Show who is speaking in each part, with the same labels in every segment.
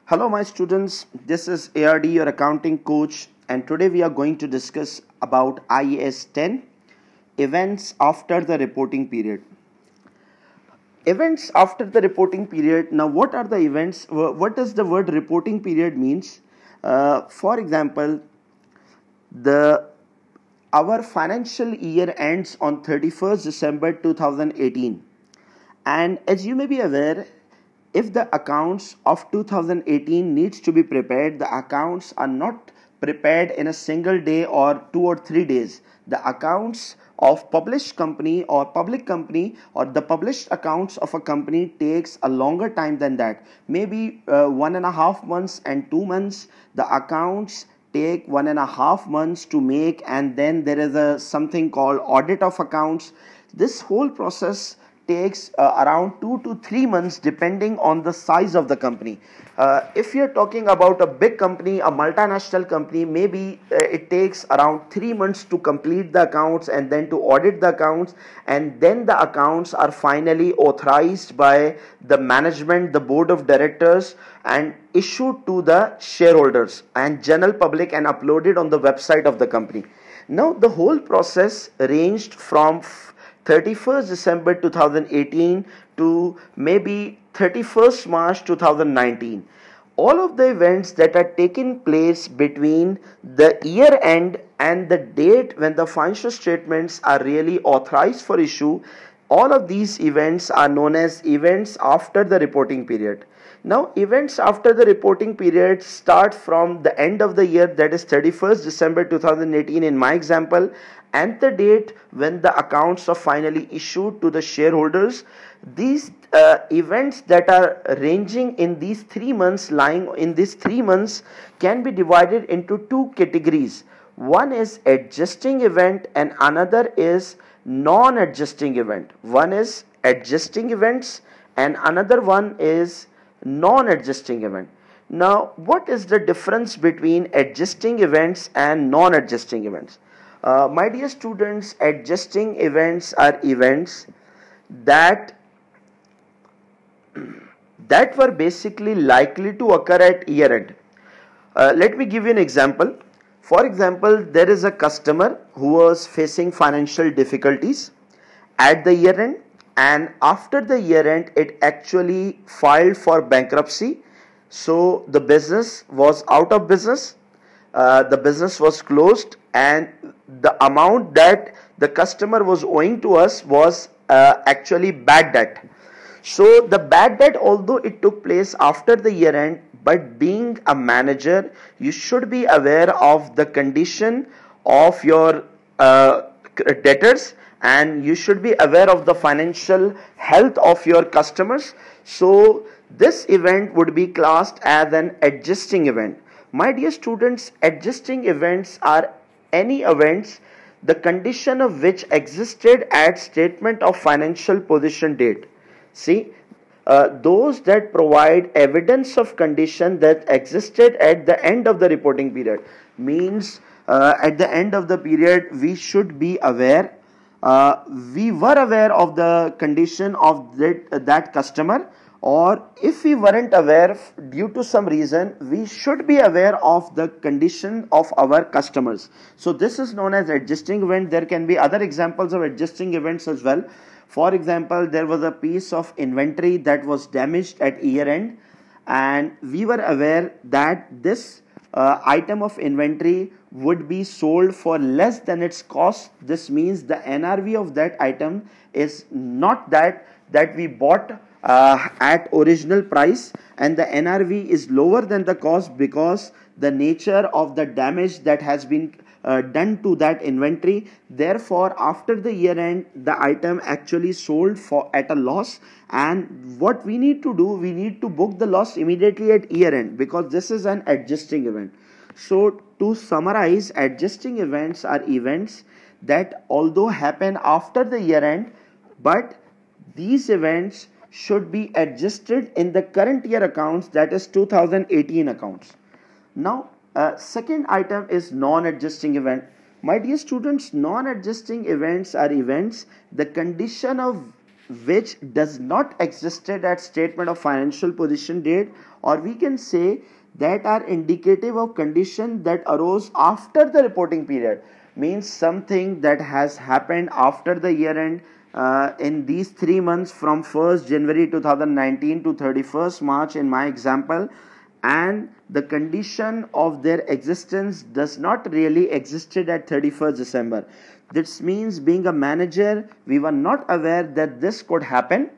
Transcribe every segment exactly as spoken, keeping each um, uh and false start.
Speaker 1: Hello my students, this is A R D, your accounting coach, and today we are going to discuss about I A S ten, events after the reporting period. Events after the reporting period. Now what are the events? What does the word reporting period means? Uh, for example, the our financial year ends on thirty-first December two thousand eighteen, and as you may be aware, if the accounts of two thousand eighteen needs to be prepared, the accounts are not prepared in a single day or two or three days. The accounts of published company or public company or the published accounts of a company takes a longer time than that. Maybe uh, one and a half months and two months. The accounts take one and a half months to make, and then there is a something called audit of accounts. This whole process takes uh, around two to three months depending on the size of the company. Uh, if you're talking about a big company, a multinational company, maybe uh, it takes around three months to complete the accounts and then to audit the accounts, and then the accounts are finally authorized by the management, the board of directors, and issued to the shareholders and general public and uploaded on the website of the company. Now the whole process ranged from thirty-first December two thousand eighteen to maybe thirty-first March two thousand nineteen. All of the events that are taking place between the year end and the date when the financial statements are really authorized for issue, all of these events are known as events after the reporting period. Now, events after the reporting period start from the end of the year, that is thirty-first December two thousand eighteen in my example, and the date when the accounts are finally issued to the shareholders. These uh, events that are ranging in these three months, lying in these three months, can be divided into two categories. One is adjusting event and another is non-adjusting event. One is adjusting events and another one is non-adjusting event. Now, what is the difference between adjusting events and non-adjusting events? Uh, my dear students, adjusting events are events that that were basically likely to occur at year end. Uh, let me give you an example. For example, there is a customer who was facing financial difficulties at the year end, and after the year end it actually filed for bankruptcy. So the business was out of business, uh, the business was closed, and the amount that the customer was owing to us was uh, actually bad debt. So the bad debt, although it took place after the year end, but being a manager, you should be aware of the condition of your uh, debtors, and you should be aware of the financial health of your customers. So this event would be classed as an adjusting event. My dear students, adjusting events are any events the condition of which existed at statement of financial position date. See, uh, those that provide evidence of condition that existed at the end of the reporting period. Means uh, at the end of the period we should be aware, uh, we were aware of the condition of that, uh, that customer, or if we weren't aware due to some reason, we should be aware of the condition of our customers. So this is known as adjusting event. There can be other examples of adjusting events as well. For example, there was a piece of inventory that was damaged at year end, and we were aware that this uh, item of inventory would be sold for less than its cost. This means the N R V of that item is not that that we bought uh, at original price, and the N R V is lower than the cost because the nature of the damage that has been uh, done to that inventory. Therefore, after the year end, the item actually sold for at a loss, and what we need to do, we need to book the loss immediately at year end because this is an adjusting event. So to summarize, adjusting events are events that although happen after the year end, but these events should be adjusted in the current year accounts, that is two thousand eighteen accounts. Now, uh, second item is non-adjusting event. My dear students, non-adjusting events are events the condition of which does not existed at statement of financial position date, or we can say that are indicative of condition that arose after the reporting period, means something that has happened after the year end uh, in these three months from first January two thousand nineteen to thirty-first March in my example, and the condition of their existence does not really existed at thirty-first December. This means being a manager, we were not aware that this could happen.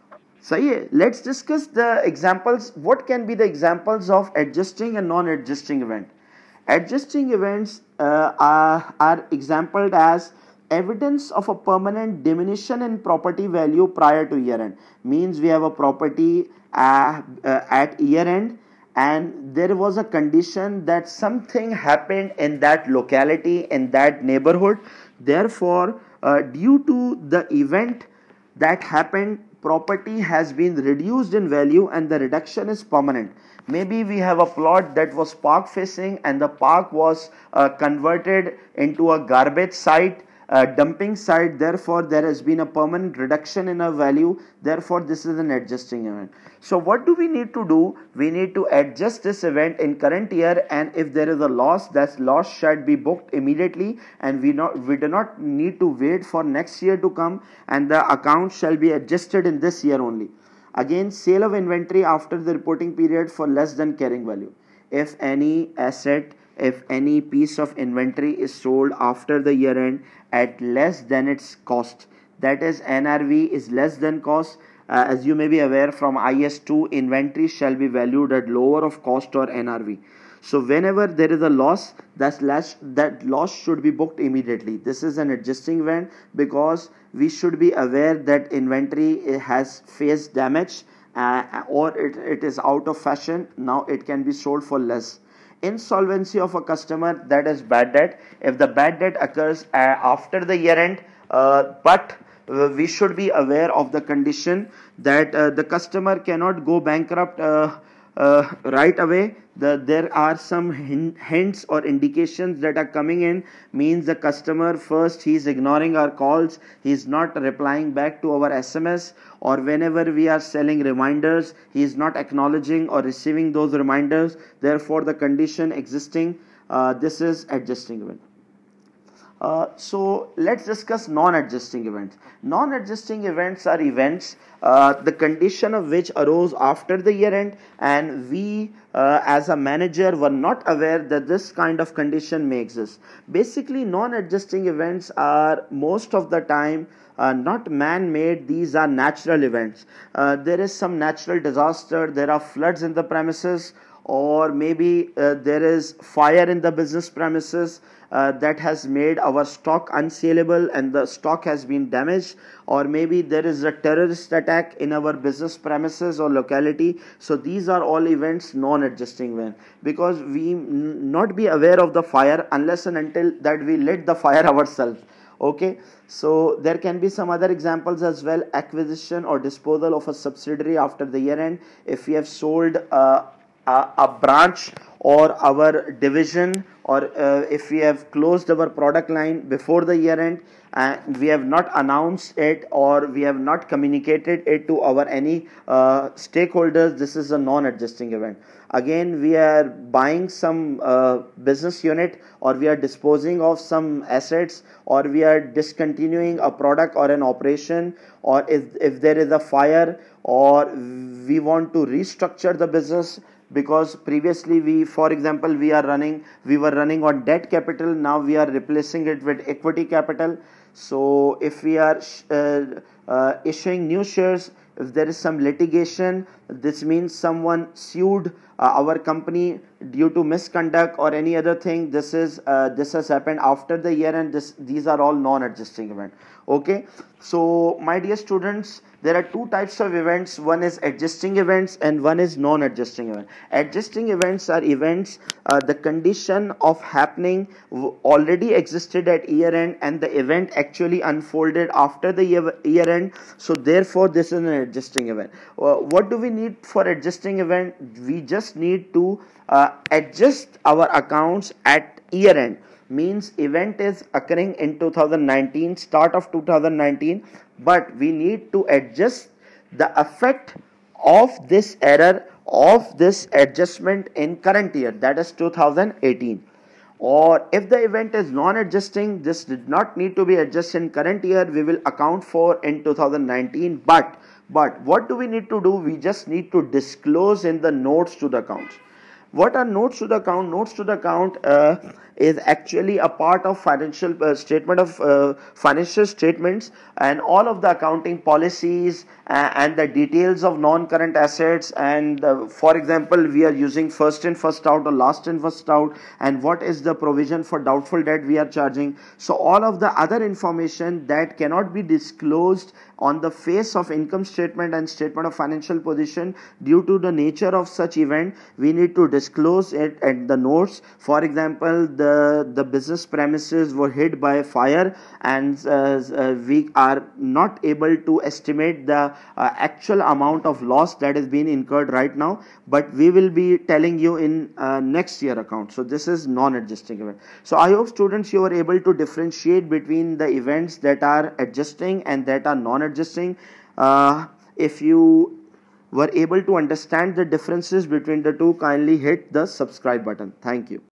Speaker 1: So yeah, let's discuss the examples. What can be the examples of adjusting and non-adjusting event? Adjusting events uh, are, are exampled as evidence of a permanent diminution in property value prior to year end. Means we have a property uh, uh, at year end, and there was a condition that something happened in that locality, in that neighborhood. Therefore, uh, due to the event that happened, property has been reduced in value and the reduction is permanent. Maybe we have a plot that was park facing and the park was uh, converted into a garbage site, uh, dumping site. Therefore, there has been a permanent reduction in a value. Therefore, this is an adjusting event. So what do we need to do? We need to adjust this event in current year, and if there is a loss, that loss should be booked immediately, and we not we do not need to wait for next year to come, and the account shall be adjusted in this year only. Again, sale of inventory after the reporting period for less than carrying value. If any asset, if any piece of inventory is sold after the year end at less than its cost, that is N R V is less than cost. Uh, as you may be aware from I A S two, inventory shall be valued at lower of cost or N R V. So whenever there is a loss, that loss, that loss should be booked immediately. This is an adjusting event because we should be aware that inventory has faced damage uh, or it, it is out of fashion. Now it can be sold for less. Insolvency of a customer, that is bad debt. If the bad debt occurs uh, after the year end, uh, but uh, we should be aware of the condition that uh, the customer cannot go bankrupt uh, uh, right away. The, there are some hints or indications that are coming in, means the customer first he is ignoring our calls, he is not replying back to our S M S, or whenever we are selling reminders, he is not acknowledging or receiving those reminders. Therefore, the condition existing, uh, this is adjusting event. Uh, so let's discuss non-adjusting events. Non-adjusting events are events uh, the condition of which arose after the year end, and we uh, as a manager were not aware that this kind of condition may exist. Basically, non-adjusting events are most of the time uh, not man-made. These are natural events. Uh, there is some natural disaster, there are floods in the premises, or maybe uh, there is fire in the business premises uh, that has made our stock unsaleable and the stock has been damaged, or maybe there is a terrorist attack in our business premises or locality. So these are all events non-adjusting event, because we n- not be aware of the fire unless and until that we lit the fire ourselves. Okay, so there can be some other examples as well. Acquisition or disposal of a subsidiary after the year end. If we have sold uh, a, a branch or our division, or uh, if we have closed our product line before the year end and we have not announced it or we have not communicated it to our any uh, stakeholders, this is a non-adjusting event. Again, we are buying some uh, business unit, or we are disposing of some assets, or we are discontinuing a product or an operation, or if, if there is a fire, or we want to restructure the business, because previously we, for example, we are running, we were running on debt capital, now we are replacing it with equity capital. So if we are uh, uh, issuing new shares, if there is some litigation, this means someone sued uh, our company due to misconduct or any other thing. This is uh, this has happened after the year, and this these are all non-adjusting event. Okay, so my dear students, there are two types of events. One is adjusting events and one is non-adjusting event. Adjusting events are events uh, the condition of happening already existed at year end and the event actually unfolded after the year, year end. So therefore this is an adjusting event. Uh, what do we need for adjusting event? We just need to uh, adjust our accounts at year end. means event is occurring in two thousand nineteen, start of two thousand nineteen, but we need to adjust the effect of this error, of this adjustment in current year, that is two thousand eighteen. Or if the event is non-adjusting, this did not need to be adjusted in current year, we will account for in two thousand nineteen. But but what do we need to do? We just need to disclose in the notes to the accounts. What are notes to the account? Notes to the account uh, is actually a part of financial uh, statement of uh, financial statements, and all of the accounting policies uh, and the details of non-current assets, and uh, for example we are using first in first out or last in first out, and what is the provision for doubtful debt we are charging. So all of the other information that cannot be disclosed on the face of income statement and statement of financial position due to the nature of such event, we need to disclose it at the notes. For example, the the business premises were hit by fire, and uh, uh, we are not able to estimate the uh, actual amount of loss that has been incurred right now, but we will be telling you in uh, next year account. So this is non-adjusting event. So I hope students you are able to differentiate between the events that are adjusting and that are non-adjusting. Uh, if you were able to understand the differences between the two, kindly hit the subscribe button. Thank you.